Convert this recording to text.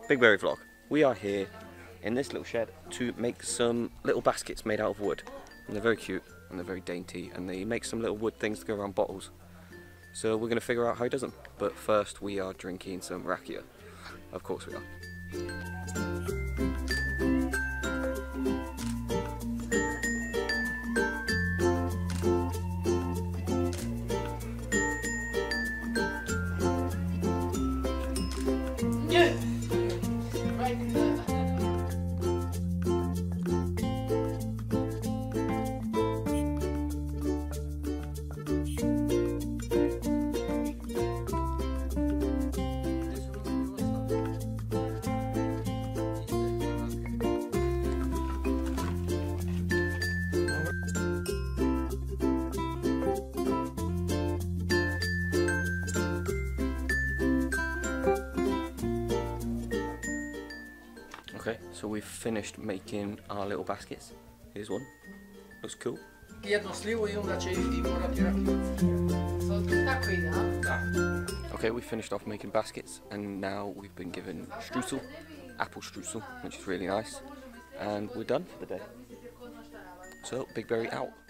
Big Berry vlog. We are here in this little shed to make some little baskets made out of wood. And they're very cute and they're very dainty and they make some little wood things to go around bottles. So we're going to figure out how he does them. But first we are drinking some rakia. Of course we are. Okay, so we've finished making our little baskets. Here's one. Looks cool. Okay, we finished off making baskets and now we've been given streusel, apple streusel, which is really nice. And we're done for the day. So, Big Berry out.